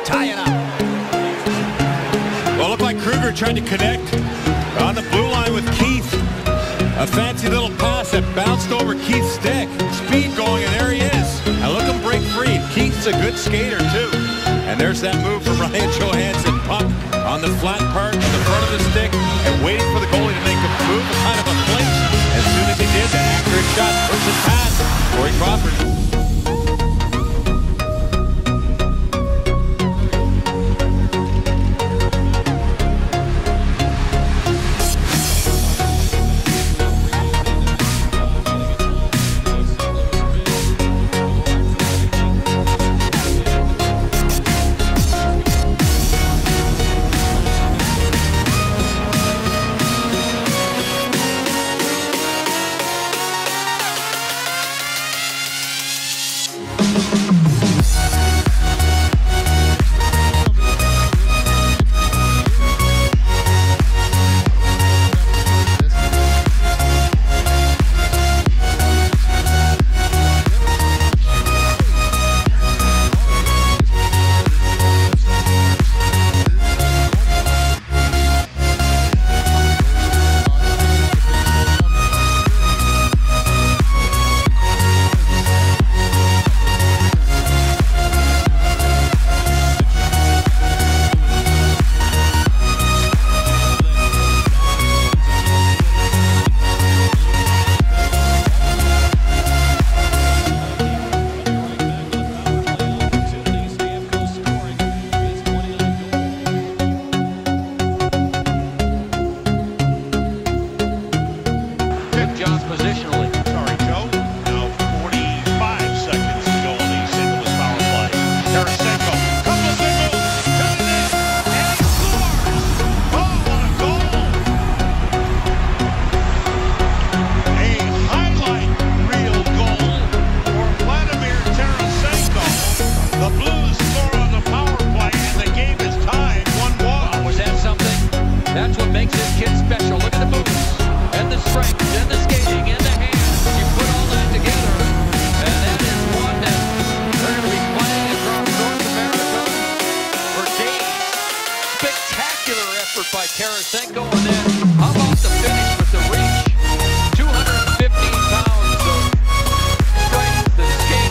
tie it up. Well, it looked like Kruger tried to connect on the blue line with Keith. A fancy little pass that bounced over Keith's stick. Speed going, and there he is. Now look him break free. Keith's a good skater, too. And there's that move from Ryan Johansson. Pump on the flat part of the front of the stick and waiting for the goalie to make a move, kind of a flinch. As soon as he did, that accurate shot, perfect pass. Corey Crawford. By Tarasenko, and then how about the finish with the reach? 215 pounds of strength and skate.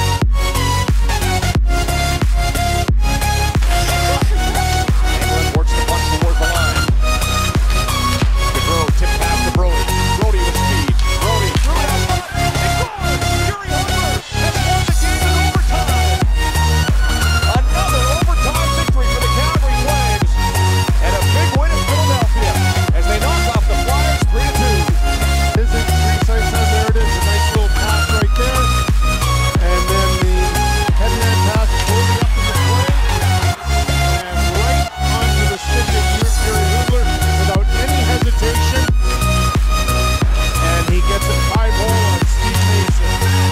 England works the puck toward the line. Gaudreau tip pass to Brody. Brody with speed. Brody threw it out. They scored! Fury Hooper has won the game in overtime. Another overtime victory for the Calgary Flames. And a big win in Philadelphia as they knock off the Flyers 3-2. His screen says there it is, a nice little pass right there. And then the head-to-head pass totally up to the play. And right onto the stick of Fury Hooper without any hesitation. And he gets a high ball on Steve Mason.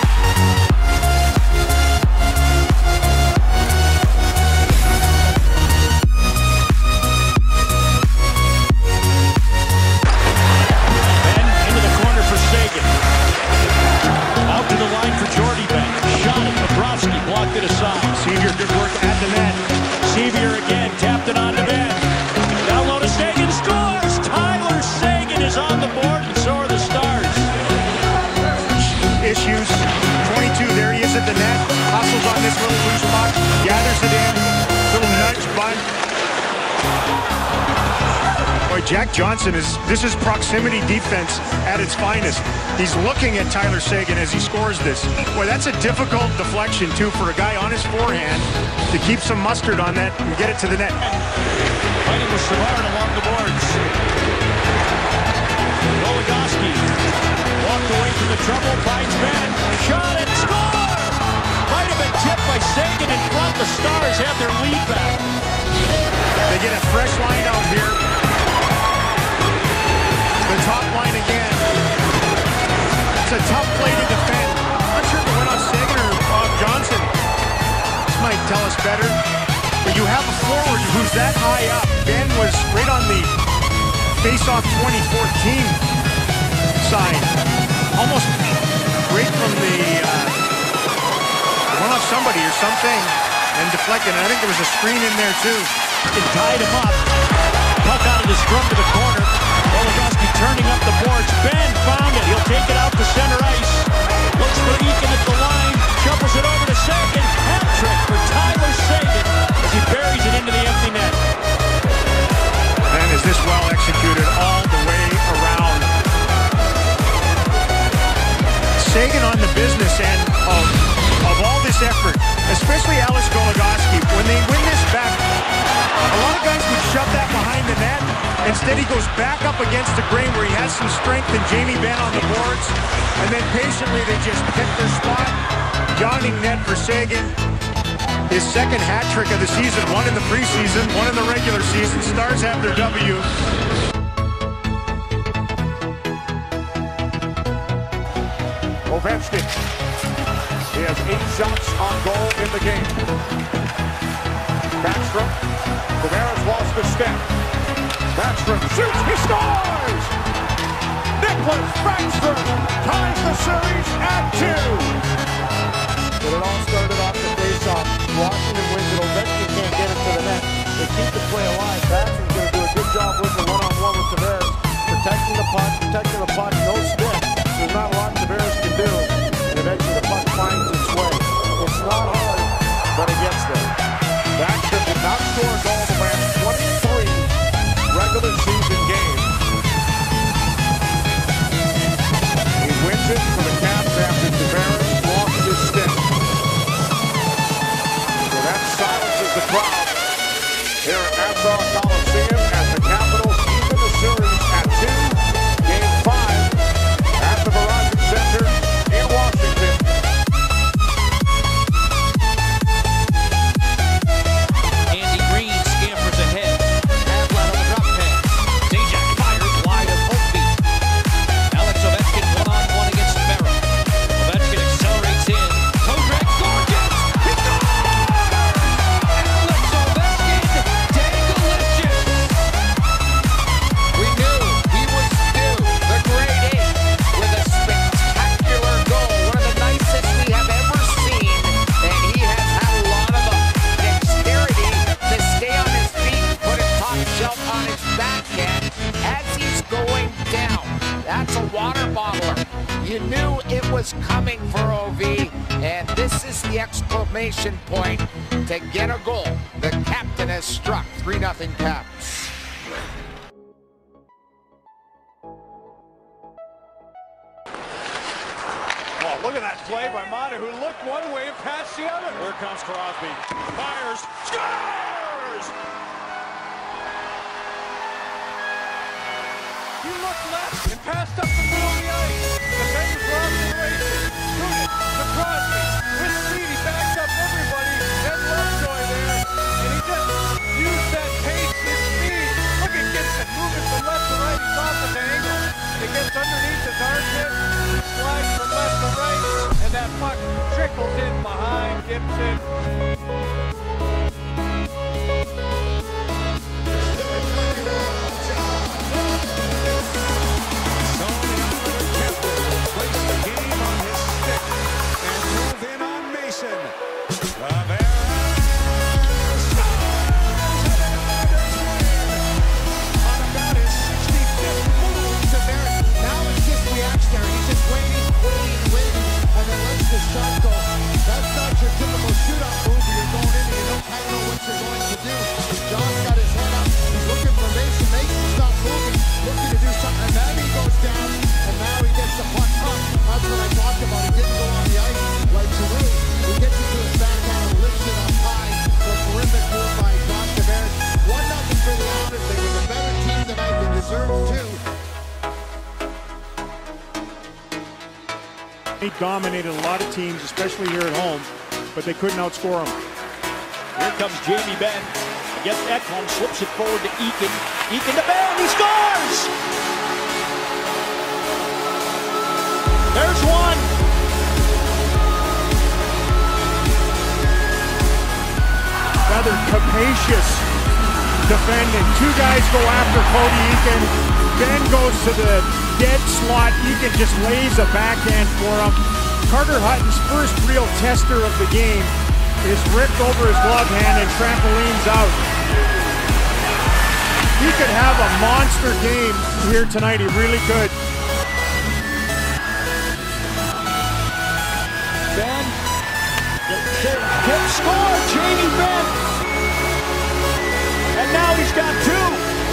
Blocked it aside. Sevier, good work at the net. Sevier again, tapped it on the net. Down low to Sagan, scores! Tyler Sagan is on the board, and so are the Stars. Issues. 22, there he is at the net. Hustles on this little loose puck. Gathers it in. Little nudge, bunt. Boy, Jack Johnson this is proximity defense at its finest. He's looking at Tyler Sagan as he scores this. Boy, that's a difficult deflection, too, for a guy on his forehand to keep some mustard on that and get it to the net. Fighting with Savard along the boards. Goligoski walked away from the trouble, finds Ben, shot and score! Might have been tipped by Sagan in front. The Stars have their lead back. They get a fresh line out here. The top line again. It's a tough play to defend. I'm not sure if it went on Sagan or Bob Johnson. This might tell us better. But you have a forward who's that high up. Ben was right on the face-off 2014 side. Almost right from the one off somebody or something. and deflected. And I think there was a screen in there too. It tied him up. Puck out of the scrum to the corner. Goligoski turning up the boards. Ben found it. He'll take it out to center ice. Looks for Eakin at the line. Shuffles it over to Sagan. Hat trick for Tyler Sagan as he buries it into the empty net. And is this well executed all the way around? Sagan on the business end of all this effort, especially Alex Goligoski. When they win this back, a lot of guys would shove that behind the net. Instead, he goes back up against the grain where he has some strength and Jamie Benn on the boards. And then patiently they just pick their spot. Yawning net for Sagan. His second hat trick of the season, one in the preseason, one in the regular season. Stars have their W. Ovechkin. He has 8 shots on goal in the game. Backstrom. Tavares lost the step. Backstrom shoots. He scores! Nicholas Backstrom ties the series at 2. But it all started off the face-off. Washington wins it. Ovechkin can't get it to the net. They keep the play alive. Backstrom's going to do a good job with the one-on-one with Tavares. Protecting the puck, no stick. There's not a lot Tavares can do. And eventually the puck finds its way. It's not hard, but it gets there. Backstrom did not score a goal the last 23 regular season games. He wins it for the Caps after Tavares lost his stick. So that silences the crowd here at Nassau Coliseum as the Capitals even the series at 2. Game 5 at the Verizon Center in Washington. Andy Green scampers ahead. Havlat on the drop pass. Zajac fires wide of home feet. Alex Ovechkin one-on-one against Merrill. Ovechkin accelerates in. Kozak gorgeous! He scores! Alex Ovechkin, dangalicious! We knew he was due. The grade 8 with a spectacular goal. One of the nicest we have ever seen. And he has had a lot of dexterity to stay on his feet, put a top shelf on his backhand as he's going down. That's a water bottler. You knew it was coming for OV, and this is the exclamation point to get a goal. The captain has struck. 3-0 Caps. Oh, look at that play by Mata, who looked one way and passed the other. Here comes Crosby. Fires. Scores! He looked left and passed up the middle of the ice. Defenders were off the races. Shoot it to Crosby. With speed, he backed up everybody. Then Lovejoy there. And he just used that pace and speed. Look at Gibson moving from left to right. He's off at the angle. It gets underneath his armpit. Slides from left to right. And that puck trickles in behind Gibson. He dominated a lot of teams, especially here at home, but they couldn't outscore him. Here comes Jamie Benn. Gets Ekholm, slips it forward to Eakin. Eakin to Benn, he scores! There's one. Rather capacious defending. 2 guys go after Cody Eakin. Ben goes to the dead slot. Eakin just lays a backhand for him. Carter Hutton's first real tester of the game. is ripped over his glove hand and trampolines out. He could have a monster game here tonight. He really could. Ben, hit score, Jamie Ben. And now he's got two.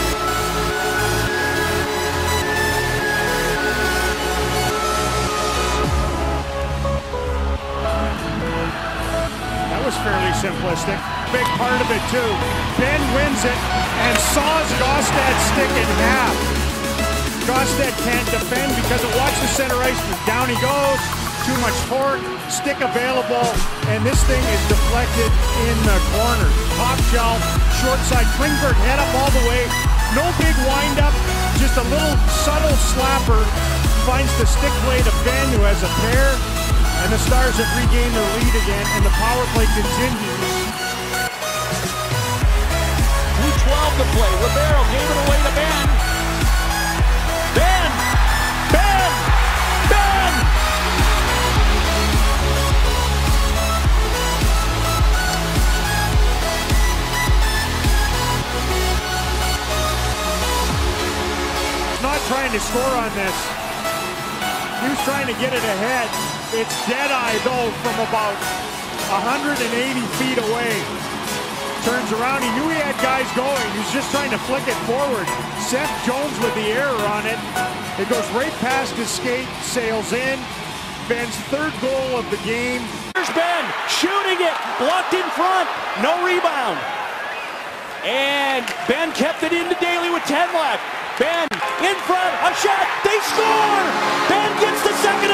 That was fairly simplistic. Big part of it too. Ben wins it and saws Gostad's stick in half. Gostad can't defend because it watched the center ice. Down he goes. Too much torque, stick available, and this thing is deflected in the corner. Top shelf, short side, Klingberg head up all the way. No big wind up, just a little subtle slapper. Finds the stick blade of Ben, who has a pair, and the Stars have regained their lead again, and the power play continues. 2:12 to play. Ribeiro gave it away to Ben. Ben! Ben! Ben! Not trying to score on this. He was trying to get it ahead. It's dead-eye, though, from about 180 feet away. Turns around. He knew he had guys going. He was just trying to flick it forward. Seth Jones with the error on it. It goes right past his skate, sails in. Ben's third goal of the game. Here's Ben shooting it, blocked in front, no rebound. And Ben kept it into Daly with 10 left. Ben in front, a shot, they score! Ben gets the second